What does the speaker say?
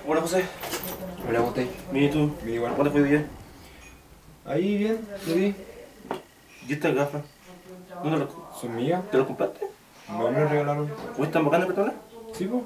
Hola José, Hola, ¿cómo estáis? bien y tú, Bien igual. ¿cómo te fue hoy día? Ahí bien, ¿tú vi? ¿Y estas gafas? ¿Dónde ¿Son mías? te las compraste? No me las regalaron. ¿O están bacanas que Sí, po.